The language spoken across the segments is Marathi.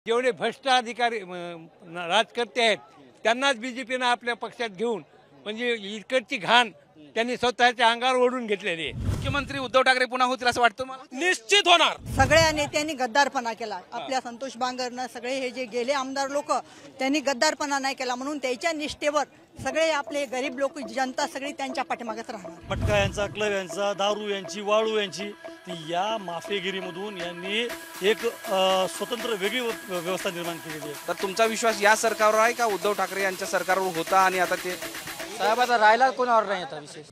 जेवढे भ्रष्ट अधिकारी राजकर्ते आहेत त्यांनाच बीजेपीनं आपल्या पक्षात घेऊन म्हणजे इकडची घाण त्यांनी स्वतःच्या अंगावर ओढून घेतलेली आहे। मुख्यमंत्री उद्धव ठाकरे पुन्हा होतील असं वाटतं मला? निश्चित होणार। सगळ्या नेत्यांनी गद्दारपणा केला। आपल्या संतोष बांगरनं सगळे हे जे गेले आमदार लोक त्यांनी गद्दारपणा नाही केला म्हणून त्याच्या निष्ठेवर सगळे आपले गरीब लोक जनता सगळी त्यांच्या पाठीमागेच राहणार। मटका यांचा, क्लब यांचा, दारू यांची, वाळू यांची, ती या माफियागिरीमधून यांनी एक स्वतंत्र वेगळी व्यवस्था निर्माण केलेली आहे। तर तुमचा विश्वास या सरकारवर आहे का उद्धव ठाकरे यांच्या सरकारवर होता आणि आता ते साहेबाचा राहिला कोणावर नाही आता विशेष।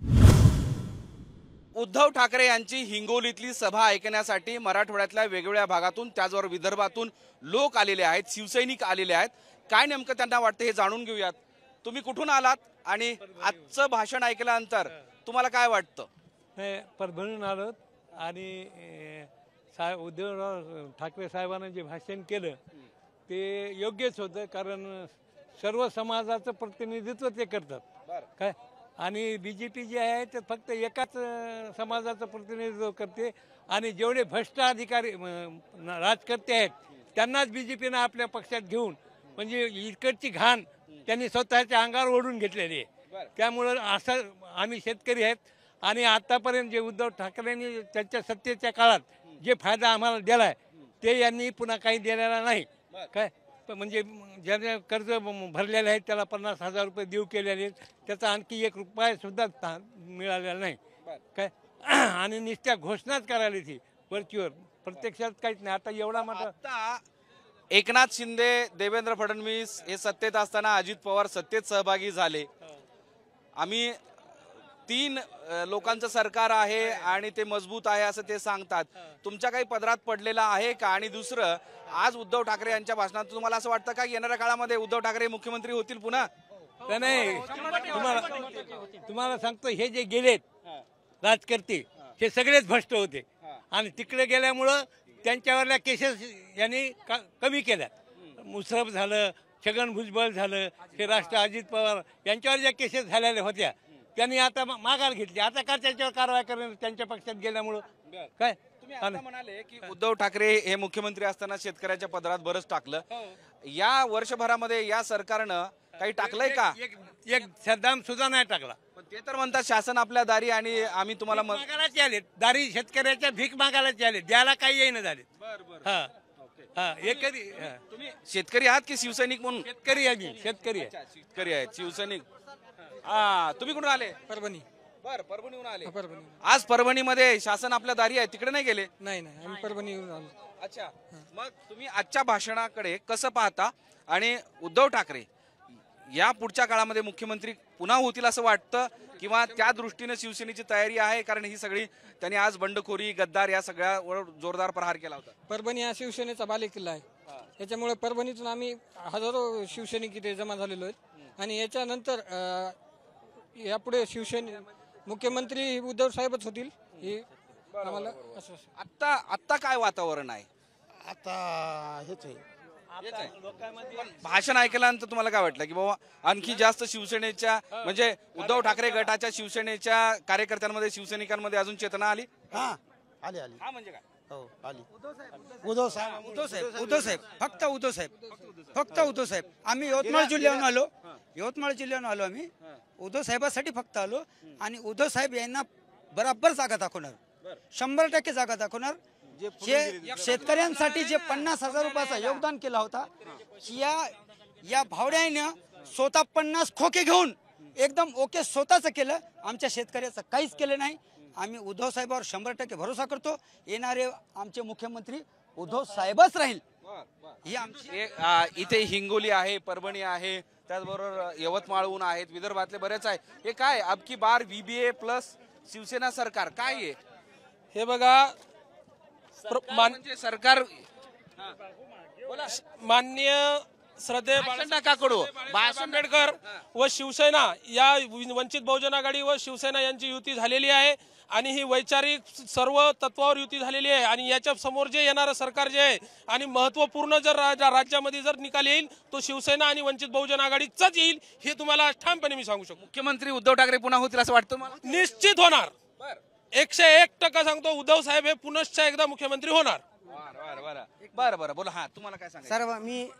उद्धव ठाकरे यांची हिंगोलीतली सभा ऐकण्यासाठी मराठवाड्यातल्या वेगवेगळ्या भागातून त्याचबरोबर विदर्भातून लोक आलेले आहेत, शिवसैनिक आलेले आहेत। काय नेमकं त्यांना वाटतं हे जाणून घेऊयात। तुम्ही कुठून आलात आणि आजचं भाषण ऐकल्यानंतर तुम्हाला काय वाटतं? परभणीहून आलो आणि उद्धवराव ठाकरे साहेबांनी जे भाषण केलं ते योग्यच होतं, कारण सर्व समाजाचं प्रतिनिधित्व ते करतात काय। आणि बीजेपी जे आहे ते फक्त एकाच समाजाचं प्रतिनिधित्व करते आणि जेवढे भ्रष्ट अधिकारी राजकर्ते आहेत त्यांनाच बीजेपीनं आपल्या पक्षात घेऊन म्हणजे इकडची घाण त्यांनी स्वतःच्या अंगावर ओढून घेतलेली आहे। त्यामुळं असं आम्ही शेतकरी आहेत आणि आतापर्यंत जे उद्धव ठाकरेंनी त्यांच्या सत्तेच्या काळात जे फायदा आम्हाला दिला आहे ते यांनी पुन्हा काही दिलेला नाही काय। म्हणजे ज्याने कर्ज भरलेले आहेत त्याला 50,000 रुपये देऊ केलेले आहेत, त्याचा आणखी 1 रुपया सुद्धा मिळालेला नाही काय। आणि नुसत्या घोषणाच करायला ती वरचीवर, प्रत्यक्षात काहीच नाही। आता एवढा मोठा एकनाथ शिंदे, देवेंद्र फडणवीस हे सत्तेत असताना अजित पवार सत्तेत सहभागी झाले। आम्ही 3 लोकांचं सरकार आहे आणि ते मजबूत आहे असं ते सांगतात। तुमच्या काही पदरात पडलेला आहे का? आणि दुसरं, आज उद्धव ठाकरे यांच्या भाषणात तुम्हाला असं वाटतं का येणाऱ्या काळामध्ये उद्धव ठाकरे मुख्यमंत्री होतील पुन्हा? नाही, तुम्हाला सांगतो हे जे गेलेत राजकर्ते हे सगळेच भ्रष्ट होते आणि तिकडे गेल्यामुळं त्यांच्यावरल्या केसेस यांनी कमी केल्या। मुश्रफ झालं, छगन भुजबळ झालं, हे राष्ट्र अजित पवार यांच्यावर ज्या केसेस झालेल्या होत्या त्यांनी आता माघार घेतली। आता का त्याच्यावर कारवाई करेल त्यांच्या पक्षात गेल्यामुळं काय? तुम्ही आता म्हणाले की उद्धव ठाकरे हे मुख्यमंत्री असताना शेतकऱ्याच्या पदरात बरंच टाकलं। या वर्षभरामध्ये या सरकारनं काही टाकलंय का? एक सद्दाम सुद्धा नाही टाकला। ते तर म्हणतात शासन आपल्या दारी आणि आम्ही तुम्हाला मागायलाच आले, दारी शेतकऱ्याच्या भीक मागायलाच आले, द्यायला काही येईना झाले। हा हा, एकरी तुम्ही शेतकरी आहात की शिवसैनिक म्हणून? शेतकरी आहे मी, शेतकरी आहे। शेतकरी आहेत, शिवसैनिक। हा, तुम्ही कुठून आले? परभणी। बर, परभणीहून आले। परभणी। आज परभणीमध्ये शासन आपल्या दारी आहे, तिकडे नाही गेले? नाही नाही, आम्ही परभणीहून आलो। अच्छा, मग तुम्ही आजच्या भाषणाकडे कसं पाहता आणि उद्धव ठाकरे या पुढच्या काळामध्ये मुख्यमंत्री पुन्हा होतील असं वाटतं किंवा त्या दृष्टीने शिवसेनेची तयारी आहे? कारण ही सगळी त्यांनी आज बंडखोरी, गद्दार या सगळ्यावर जोरदार प्रहार केला होता। परभणी हा शिवसेनेचा बालेकिल्ला आहे, त्याच्यामुळे परभणीतून आम्ही हजारो शिवसैनिक इथे जमा झालेलो आहेत आणि याच्यानंतर यापुढे शिवसेने मुख्यमंत्री उद्धव साहेबच होतील हे आम्हाला असं। आता काय वातावरण आहे? आता हेच आहे। भाषण ऐकल्यानंतर तुम्हाला काय वाटलं की बाबा आणखी जास्त शिवसेनेच्या म्हणजे उद्धव ठाकरे गटाच्या शिवसेनेच्या कार्यकर्त्यांमध्ये, शिवसैनिकांमध्ये अजून चेतना आली? हा, आली आली। हा, म्हणजे काय? हो, आली। उद्धव साहेब, फक्त उद्धव साहेब। आम्ही यवतमाळ जिल्ह्याहून आलो आम्ही उद्धव साहेबांसाठी फक्त आलो आणि उद्धव साहेब यांना बराबर जागा दाखवणार, 100% जागा दाखवणार। जे शेतकऱ्यांसाठी जे 50,000 रुपयाचा योगदान केला होता, या भावड्यानं स्वतः 50 खोके घेऊन एकदम ओके स्वतःच केलं, आमच्या शेतकऱ्याचं काहीच केलं नाही। आम्ही उद्धव साहेबांवर 100% भरोसा करतो। येणारे आमचे मुख्यमंत्री उद्धव साहेबच राहील ही आमची। इथे हिंगोली आहे, परभणी आहे, त्याचबरोबर यवतमाळहून आहेत, विदर्भातले बरेच आहे। हे काय अबकी बार VBA प्लस शिवसेना सरकार काय आहे? हे बघा, म्हणजे सरकार माननीय श्रद्धेय बाळासाहेब आंबेडकर व शिवसेना या वंचित बहुजन आघाडी व शिवसेना यांची युती झालेली आहे आणि ही वैचारिक सर्व तत्वावर युती झालेली आहे आणि याच्या समोर जे येणारं सरकार जे आहे आणि महत्त्वपूर्ण जर राज्यामध्ये जर निकाल येईल तो शिवसेना आणि वंचित बहुजन आघाडीचाच येईल हे तुम्हाला ठामपणे मी सांगू शकतो। मुख्यमंत्री उद्धव ठाकरे पुन्हा होतील असं वाटतं मला? निश्चित होणार, 101% सांगतो। उद्धव साहेब हे पुनश्च एकदा मुख्यमंत्री होणार। बरं बोला. हा, तुम्हाला काय सांगायचं? सर्व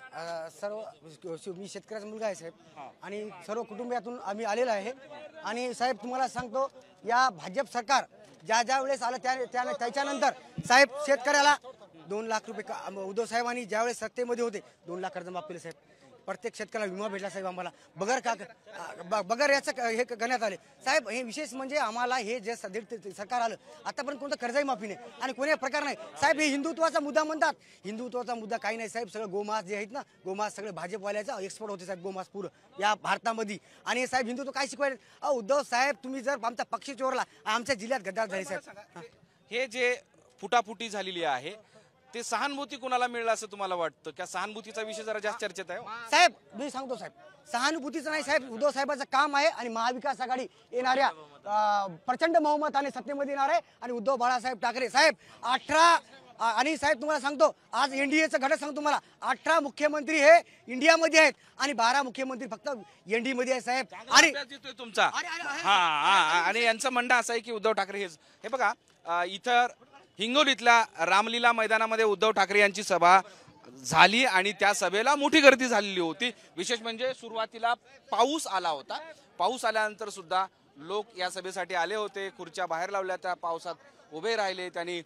मी शेतकऱ्याचा मुलगा आहे साहेब आणि सर्व कुटुंबियातून आम्ही आलेलो आहे. आणि साहेब तुम्हाला सांगतो, या भाजप सरकार ज्या वेळेस आलं त्याच्यानंतर साहेब शेतकऱ्याला 2 लाख रुपये उद्धव साहेबांनी ज्यावेळेस सत्तेमध्ये होते 2 लाख कर्जमाफ केले साहेब. प्रत्येक शेतकऱ्याला विमा भेटला साहेब आम्हाला बगर याचं हे करण्यात आले साहेब. हे विशेष म्हणजे आम्हाला हे जे सरकार आलं आतापर्यंत कोणतं कर्जही माफी नाही आणि कोणी प्रकार नाही साहेब. हे हिंदुत्वाचा मुद्दा म्हणतात, हिंदुत्वाचा मुद्दा काही नाही साहेब. सगळं गोमास जे आहेत ना, गोमास सगळे भाजपवाल्याचा एक्सपोर्ट होते साहेब, गोमास पुरं या भारतामध्ये. आणि साहेब हिंदुत्व काय शिकवायला उद्धव साहेब, तुम्ही जर आमचा पक्ष चोरला, आमच्या जिल्ह्यात गद्दार झाले साहेब. हे जे फुटाफुटी झालेली आहे ते सहानुभूती कुणाला मिळलं असं तुम्हाला वाटतं? का सहानुभूतीचा विषय जरा जास्त चर्चेत आहे? साहेब मी सांगतो साहेब, सहानुभूतीचं नाही साहेब, उद्धव साहेबांचं काम आहे आणि महाविकास आघाडी येणाऱ्या प्रचंड बहुमताने सत्तेमध्ये येणार आहे. आणि उद्धव बाळासाहेब ठाकरे साहेब 18 आणि साहेब तुम्हाला सांगतो, आज एनडीएचं घटक सांगतो तुम्हाला, 18 मुख्यमंत्री हे इंडियामध्ये आहेत आणि 12 मुख्यमंत्री फक्त एनडीए मध्ये आहेत साहेब. आणि तुमचा आणि यांचं म्हणणं असं आहे की उद्धव ठाकरे हे बघा, इथं हिंगोलीतल्या रामलीला मैदानामध्ये उद्धव ठाकरे यांची सभा झाली आणि त्या सभेला मोठी गर्दी झालेली होती. विशेष म्हणजे सुरुवातीला पाऊस आला होता. पाऊस आल्यानंतर सुद्धा लोक या सभेसाठी आले होते, खुर्च्या बाहेर लावल्या, त्या पावसात उभे राहिले, त्यांनी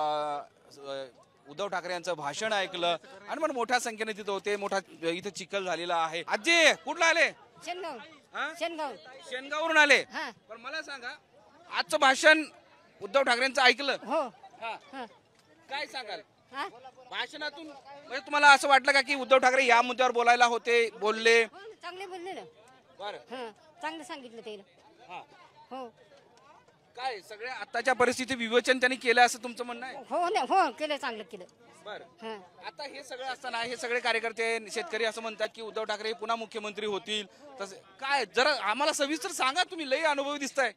उद्धव ठाकरे यांचं भाषण ऐकलं आणि मग मोठ्या संख्येने तिथं होते. मोठा इथं चिखल झालेला आहे. आजी कुठला आले? शेनगाववरून आले. पण मला सांगा, आजचं भाषण उद्धव ठाकरेंचं ऐकलं? काय सांगाल भाषणातून? म्हणजे तुम्हाला असं वाटलं का की उद्धव ठाकरे या मुद्द्यावर बोलायला बोलले? चांगले बोलले ना. बरं, चांगलं सांगितलं त्याला. हो, काय सगळ्या आताच्या परिस्थिती विवेचन त्यांनी केलं असं तुमचं म्हणणं आहे? हो ना, हो केलं, चांगलं केलं. बरं, आता हे सगळं असताना हे सगळे कार्यकर्ते शेतकरी असं म्हणतात की उद्धव ठाकरे पुन्हा मुख्यमंत्री होतील. तसे काय जरा आम्हाला सविस्तर सांगा, तुम्ही लई अनुभवी दिसताय.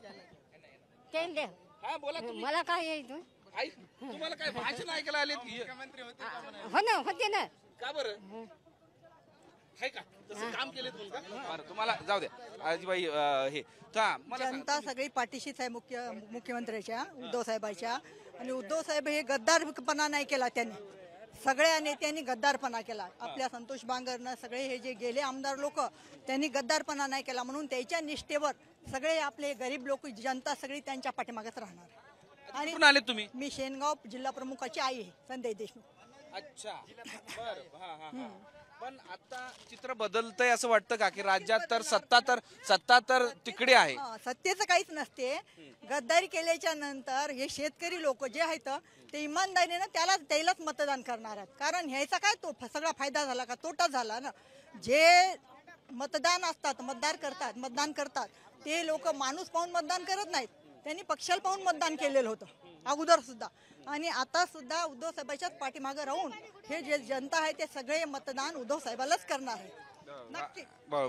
हा बोला तुम्ही. मला काय यायचं? तुम्हाला काय भाषण ऐकायला आले? मुख्यमंत्री हो ना, होते ना. का बरं? आहे का तसं काम केले तुम्हाला? जाऊ द्या आजीबाई. हे जनता सगळी पाठीशीच आहे मुख्यमंत्र्याच्या, उद्धव साहेबांच्या. आणि उद्धव साहेब हे गद्दारपणा नाही केला त्यांनी, सगळ्या नेत्यांनी गद्दारपणा केला. आपल्या संतोष बांगरनं सगळे हे जे गेले आमदार लोक, त्यांनी गद्दारपणा नाही केला. म्हणून त्याच्या निष्ठेवर सगळे आपले गरीब लोक, जनता सगळी त्यांच्या पाठीमागच राहणार. आणि आले तुम्ही? मी शेनगाव जिल्हा प्रमुखाची आई आहे, संजय देशमुख. अच्छा, बरं. पण आता चित्र बदलतंय असं वाटतं का की राज्यात तर सत्ता तर तिकडे आहे? सत्तेचं काहीच नसते. गद्दारी केल्याच्या नंतर हे शेतकरी लोक जे आहेत ते इमानदारीने त्यालाच मतदान करणार आहेत. कारण ह्याचा काय तो सगळा फायदा झाला का तोटा झाला ना. जे मतदान असतात, मतदान करतात ते लोक माणूस पाहून मतदान करत नाहीत, त्यांनी पक्षाला पाहून मतदान केलेलं होतं अगोदर सुद्धा. आणि आता सुद्धा उद्धव साहेबांच्याच पाठीमागे राहून हे जे जनता आहे ते सगळे मतदान उद्धव साहेबालाच करणार आहे. नक्की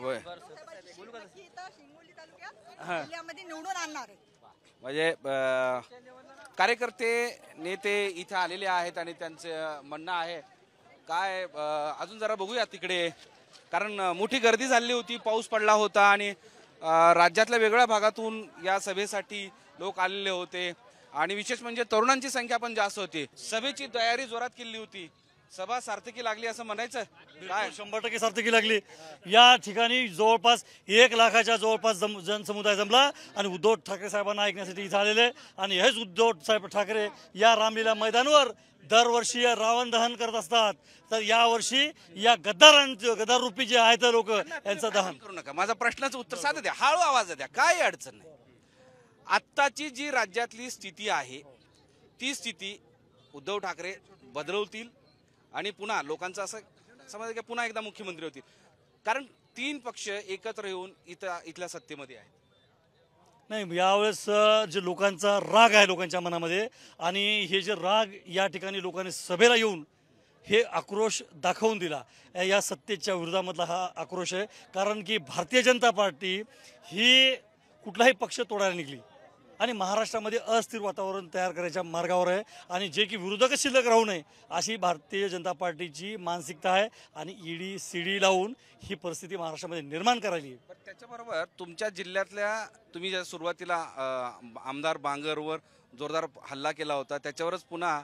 हिंगोली तालुक्यात जिल्ह्यामध्ये निवडून आणणार आहे. म्हणजे कार्यकर्ते नेते इथे आलेले आहेत आणि त्यांचं म्हणणं आहे काय, अजून जरा बघूया तिकडे, कारण मोठी गर्दी झालेली होती, पाऊस पडला होता आणि राज्यातल्या वेगळ्या भागातून या सभेसाठी लोक आलेले होते. आणि विशेष म्हणजे तरुणांची संख्या पण जास्त होती. सभेची तयारी जोरात केली होती. सभा सार्थकी लागली असं म्हणायचं? काय 100% सार्थकी लागली. या ठिकाणी जवळपास 1 लाखाच्या जवळपास जनसमुदाय जमला आणि उद्धव ठाकरे साहेबांना ऐकण्यासाठी इथे आलेले. आणि हेच उद्धव साहेब ठाकरे या रामलीला मैदानावर दरवर्षी रावण दहन करत असतात. तर यावर्षी या गद्दार रूपी जे आहेत लोक यांचं दहन करू नका. माझा प्रश्नाचं उत्तर साधं द्या, हळू आवाज द्या, काय अडचण नाही. आत्ताची जी राज्यातली स्थिती आहे ती स्थिती उद्धव ठाकरे बदलवतील आणि पुन्हा लोकांचं असं समजा की पुन्हा एकदा मुख्यमंत्री होतील, कारण 3 पक्ष एकत्र येऊन इथल्या सत्तेमध्ये आहेत. नाही, यावेळेस जे लोकांचा राग आहे लोकांच्या मनामध्ये, आणि हे जे राग या ठिकाणी लोकांनी सभेला येऊन हे आक्रोश दाखवून दिला. या सत्तेच्या विरोधामधला हा आक्रोश आहे. कारण की भारतीय जनता पार्टी ही कुठलाही पक्ष तोडायला निघली आणि महाराष्ट्रामध्ये अस्थिर वातावरण तयार करायच्या मार्गावर आहे. आणि जे की विरोधकच शिल्लक राहू नये अशी भारतीय जनता पार्टीची मानसिकता आहे. आणि ईडी सीडी लावून ही परिस्थिती महाराष्ट्रामध्ये निर्माण करायली आहे. त्याच्याबरोबर तुमच्या जिल्ह्यातल्या, तुम्ही ज्या सुरुवातीला आमदार बांगरवर जोरदार हल्ला केला होता, त्याच्यावरच पुन्हा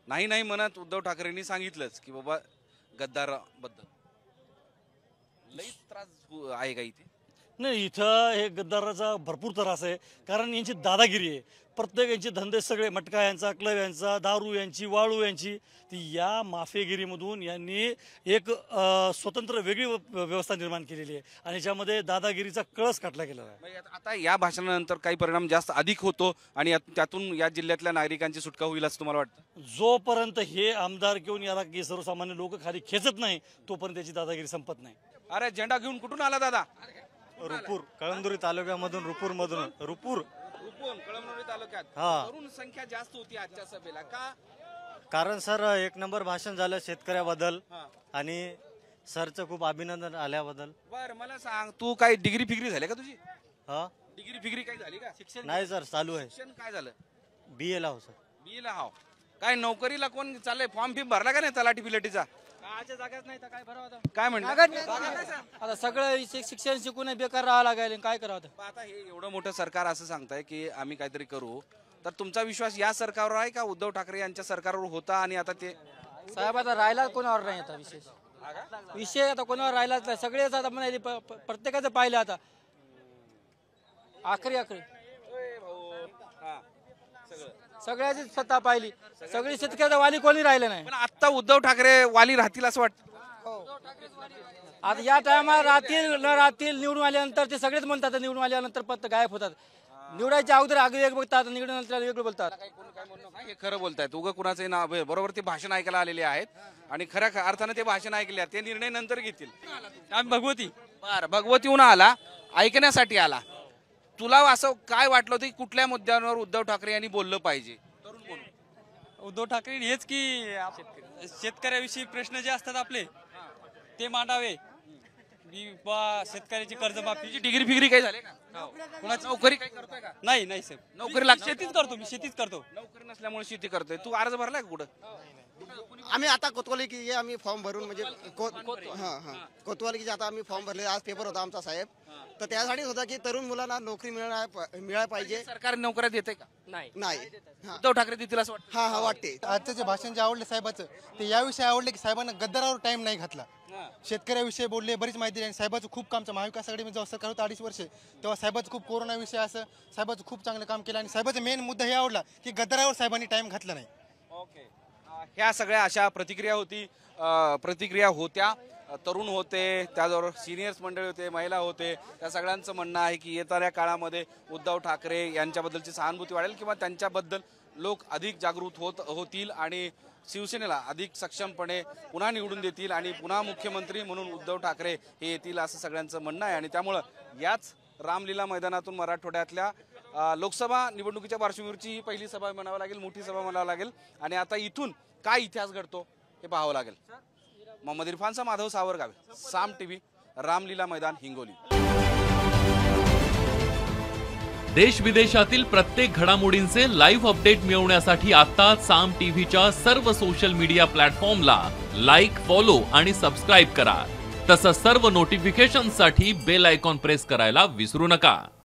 नाही नाही म्हणत उद्धव ठाकरेंनी सांगितलंच की बाबा गद्दाराबद्दल लई त्रास आहे का इथे? नाही, इथं हे गद्दाराचा भरपूर त्रास आहे, कारण यांची दादागिरी आहे. प्रत्येक यांचे धंदे सगळे, मटका यांचा, क्लब यांचा, दारू यांची, वाळू यांची, ती या माफियागिरीमधून यांनी एक स्वतंत्र वेगळी व्यवस्था निर्माण केलेली आहे आणि ज्यामध्ये दादागिरीचा कळस काढला गेलेला आहे. म्हणजे आता या भाषणानंतर काही परिणाम जास्त अधिक होतो आणि त्यातून या जिल्ह्यातल्या नागरिकांची सुटका होईल असं तुम्हाला वाटतं? जोपर्यंत हे आमदार घेऊन याला की सर्वसामान्य लोक खाली खेचत नाही तोपर्यंत त्याची दादागिरी संपत नाही. अरे झेंडा घेऊन कुठून आला दादा? रुपूर, कळमनुरी तालुक्यामधून, रुपूर कळमनुरी तालुक्यात हा. तरुण संख्या जास्त होती आजच्या सभेला का? कारण सर एक नंबर भाषण झालं शेतकऱ्याबद्दल आणि सरचं खूप अभिनंदन आल्याबद्दल. बर मला सांग, तू काय डिग्री फिग्री झाली का तुझी? हा डिग्री फिग्री काय झाली का? शिक्षण नाही सर, चालू आहे. शिक्षण काय झालं? BA ला हो सर. BA ला हाव. काय नोकरीला कोण चाललंय? फॉर्म फिम भरला का नाही तलाठी बिलाटीचा? जागाच नाही तर काय भरावं काय म्हणलं? आता सगळं शिक्षण शिकून बेकार राहावं लागेल, काय करावं? आता हे एवढं मोठं सरकार असं सांगताय की आम्ही काहीतरी करू, तर तुमचा विश्वास या सरकारवर आहे का उद्धव ठाकरे यांच्या सरकारवर होता आणि आता ते? साहेब आता राहिला कोणावर नाही, आता विषय आता कोणावर राहिलाच नाही. सगळेच आता म्हणाले प्रत्येकाचं पाहिलं आता आखरी सगळ्याची सत्ता पाहिली, सगळी शेतकऱ्याचा वाली कोणी राहिलं नाही. पण आता उद्धव ठाकरे वाली राहतील असं वाटतं? आता या टायमाला राहतील निवडून आल्यानंतर ते सगळेच म्हणतात निवडून आल्यानंतर पत्त गायब होतात. निवडायच्या अगोदर आगळे एक बघतात, निवडून वेगळं बोलतात. हे खरं बोलतायत, उगा कुणाचं नाव बरोबर ते भाषण ऐकायला आलेले आहेत आणि खऱ्या अर्थानं ते भाषण ऐकले, ते निर्णय नंतर घेतील. भगवती बर, भगवतीहून आला, ऐकण्यासाठी आला. तुला असं काय वाटलं होतं की कुठल्या मुद्द्यांवर उद्धव ठाकरे यांनी बोललं पाहिजे? उद्धव ठाकरे हेच की शेतकऱ्याविषयी प्रश्न जे असतात आपले ते मांडावे. शेतकऱ्याची कर्जमाफी. डिग्री फिग्री काही झाले का? कुणाची नोकरी काही करतोय का? नाही नाही साहेब, नोकरी लागते? शेतीच करतो मी, शेतीच करतो. नोकरी नसल्यामुळे शेती करतोय. तू अर्ज भरलाय का कुठं? आम्ही आता कोतवाली की आम्ही फॉर्म भरून म्हणजे कोतवाली की आता आम्ही फॉर्म भरले. आज पेपर होता आमचा साहेब, तर त्यासाठीच होता की तरुण मुलांना नोकरी मिळायला पाहिजे. सरकार नोकऱ्या देते का? नाही. उद्धव ठाकरे देतील असं वाटतं? हा वाटते. आजचं जे भाषण जे आवडलं साहेबाचं, ते याविषयी आवडले की साहेबांना गद्दारावर टाइम नाही घातला. शेतकऱ्याविषयी बोलले, बरीच माहिती दिली. आणि साहेबाचं खूप काम, महाविकास आघाडीमध्ये जेव्हा सरकार होतं 2.5 वर्ष, तेव्हा साहेबाचं खूप कोरोना विषय असं साहेबाचं खूप चांगलं काम केलं. आणि साहेबाचा मेन मुद्दा हे आवडला की गद्दारावर साहेबांनी टाइम घातला नाही. ओके, ह्या सगळ्या अशा प्रतिक्रिया होत्या. तरुण होते, त्याचबरोबर सिनियर्स मंडळी होते, महिला होते. त्या सगळ्यांचं म्हणणं आहे की येणाऱ्या काळामध्ये उद्धव ठाकरे यांच्याबद्दलची सहानुभूती वाढेल किंवा त्यांच्याबद्दल लोक अधिक जागृत होतील आणि शिवसेनेला अधिक सक्षमपणे पुन्हा निवडून देतील आणि पुन्हा मुख्यमंत्री म्हणून उद्धव ठाकरे हे येतील असं सगळ्यांचं म्हणणं आहे. आणि त्यामुळं याच रामलीला मैदानातून मराठवाड्यातल्या लोकसभा निवडणुकीच्या पार्श्वभूमीवरची ही पहिली सभा म्हणावं लागेल, मोठी सभा म्हणावं लागेल. आणि आता इथून काय इतिहास घडतो हे पाहावं लागेल. मोहम्मद इरफानचा माधव सावरगावे, साम टीव्ही, रामलीला मैदान, हिंगोली. देश विदेशातील प्रत्येक घडामोडींचे लाईव्ह अपडेट मिळवण्यासाठी आता साम टीव्हीच्या सर्व सोशल मीडिया प्लॅटफॉर्मला लाईक, फॉलो आणि सबस्क्राईब करा. तसंच सर्व नोटिफिकेशनसाठी बेल आयकॉन प्रेस करायला विसरू नका.